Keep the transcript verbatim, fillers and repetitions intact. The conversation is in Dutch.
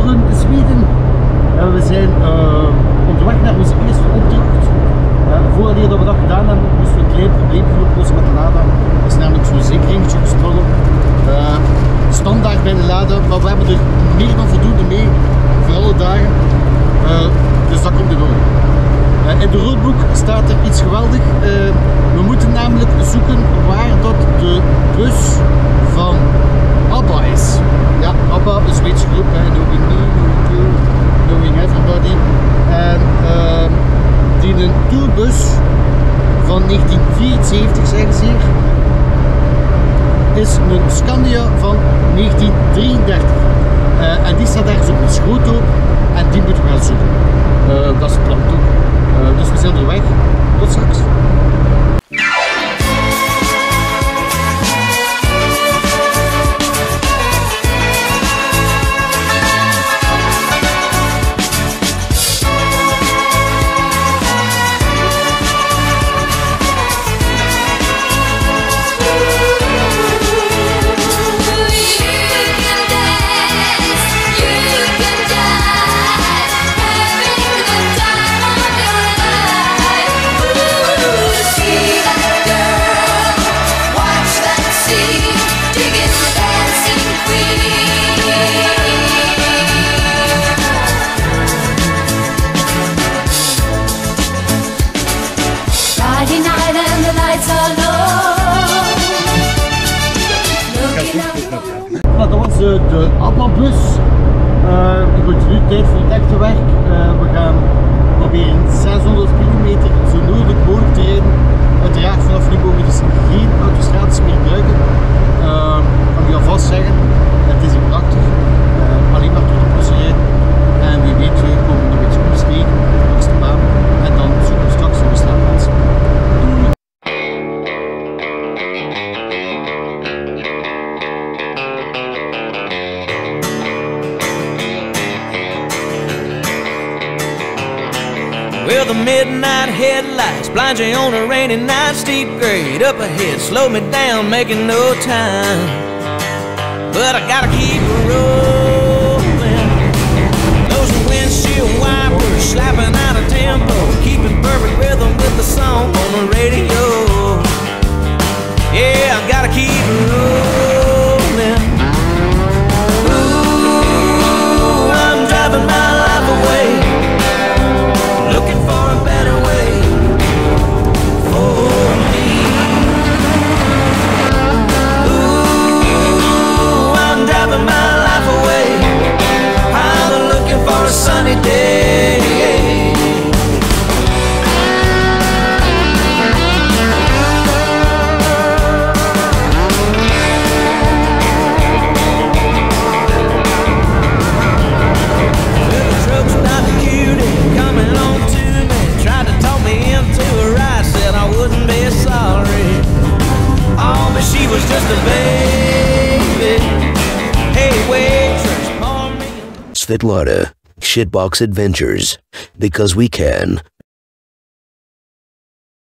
Stockholm, Zweden. Uh, we zijn uh, onderweg naar onze eerste opdracht. Uh, voordat we dat gedaan hebben, moesten we een klein probleem oplossen met de Lada. Dat is namelijk zo'n zekeringetje gestolen. Uh, standaard bij de Lada, maar we hebben er meer dan voldoende mee voor alle dagen. Uh, dus dat komt in orde. Uh, in de roadbook staat er iets geweldig. Uh, we moeten namelijk zoeken waar dat de bus van Abba is. Ja, Abba, een Zweedse groep, knowing me, knowing you, knowing everybody. En uh, die een tourbus van negentien vierenzeventig, zeggen ze hier, is een Scania van negentien drieëndertig. Uh, en die staat ergens op een schroto en die moeten we gaan zoeken. Uh, dat is het plan toch. Uh, dus we zijn onderweg. Tot straks. Dat was uh, de Abba-bus. Uh, goed, nu tijd voor het echte werk. Uh, we gaan proberen zeshonderd kilometer zo noordelijk mogelijk te rijden. Uiteraard vanaf nu mogen we dus geen autostrades meer gebruiken. Uh, kan ik alvast zeggen, het is hier prachtig. Uh, alleen maar door de bossen rijden. En wie weet uh, komen we nog iets goeds tegen langs de baan. En dan zoeken we straks nog een slaapplaats. Well, the midnight headlights blind you on a rainy night. Steep grade up ahead, slow me down, making no time. But I gotta keep rolling. Those windshield wipers slapping out of tempo, keeping perfect rhythm with the song on the radio. Yeah, I gotta keep rolling. Ooh, I'm driving my life away, looking for a better way for me. Ooh, I'm driving my life away, I'm looking for a sunny day. She was just a baby. Hey, waitress, pour me. Svetlana, Shitbox Adventures, because we can.